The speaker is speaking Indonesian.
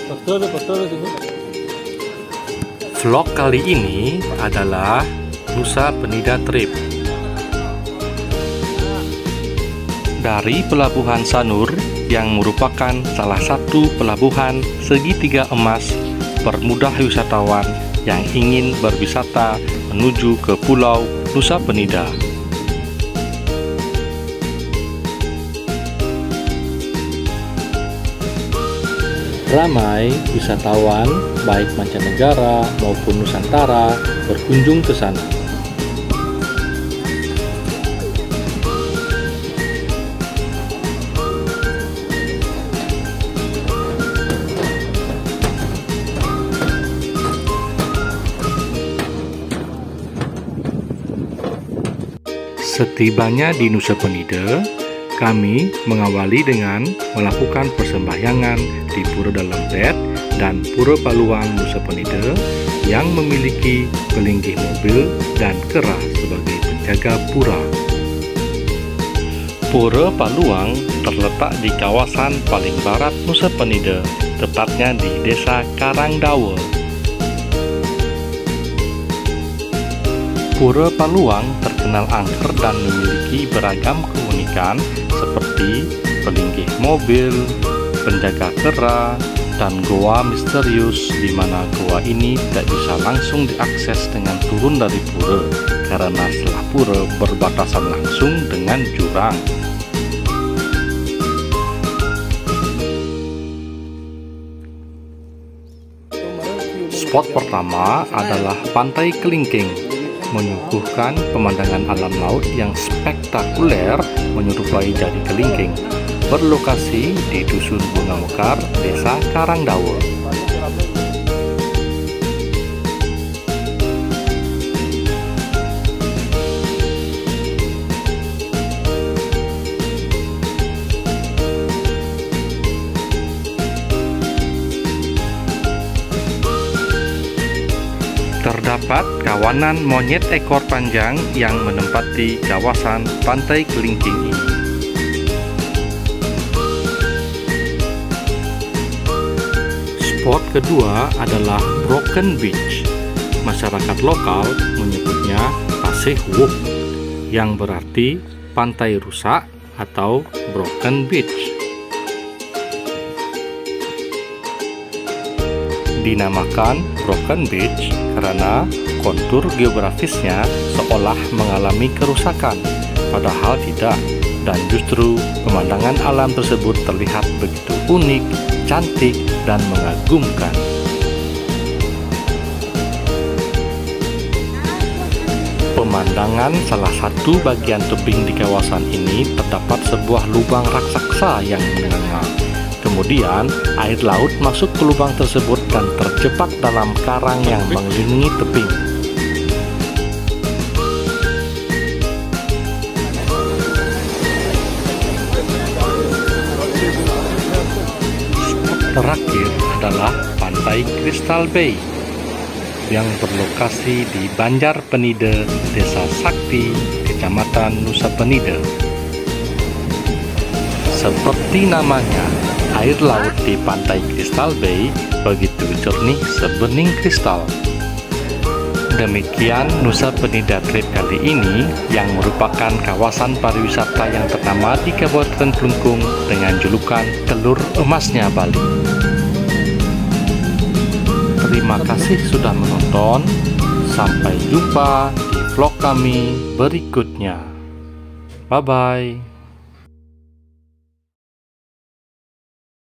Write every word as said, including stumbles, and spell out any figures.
Vlog kali ini adalah Nusa Penida Trip. Dari Pelabuhan Sanur yang merupakan salah satu pelabuhan segitiga emas, permudah wisatawan yang ingin berwisata menuju ke Pulau Nusa Penida. Ramai wisatawan baik mancanegara maupun Nusantara berkunjung ke sana. Setibanya di Nusa Penida, kami mengawali dengan melakukan persembahyangan di Pura Dalam Bed dan Pura Paluang Nusa Penida yang memiliki kelinggih mobil dan kera sebagai penjaga pura. Pura Paluang terletak di kawasan paling barat Nusa Penida, tepatnya di Desa Karangdawa. Pura Paluang terkenal angker dan memiliki beragam keunikan seperti pelinggih mobil, penjaga kera, dan goa misterius, di mana goa ini tidak bisa langsung diakses dengan turun dari pura karena setelah pura berbatasan langsung dengan jurang. Spot pertama adalah Pantai Kelingking, menyuguhkan pemandangan alam laut yang spektakuler menyerupai Jadi Kelingking, berlokasi di Dusun Bunga Mekar, Desa Karangdawa. Terdapat kawanan monyet ekor panjang yang menempati kawasan Pantai Kelingking ini. Spot kedua adalah Broken Beach. Masyarakat lokal menyebutnya Pasih Wuk, yang berarti pantai rusak atau Broken Beach. Dinamakan Broken Beach karena kontur geografisnya seolah mengalami kerusakan, padahal tidak, dan justru pemandangan alam tersebut terlihat begitu unik, cantik, dan mengagumkan. Pemandangan salah satu bagian tebing di kawasan ini terdapat sebuah lubang raksasa yang menganga. Kemudian, air laut masuk ke lubang tersebut dan terjebak dalam karang yang mengelilingi tebing. Spot terakhir adalah Pantai Crystal Bay yang berlokasi di Banjar Penida, Desa Sakti, Kecamatan Nusa Penida. Seperti namanya, air laut di Pantai Crystal Bay begitu jernih sebening kristal. Demikian Nusa Penida Trip kali ini, yang merupakan kawasan pariwisata yang ternama di Kabupaten Klungkung dengan julukan Telur Emasnya Bali. Terima kasih sudah menonton. Sampai jumpa di vlog kami berikutnya. Bye-bye.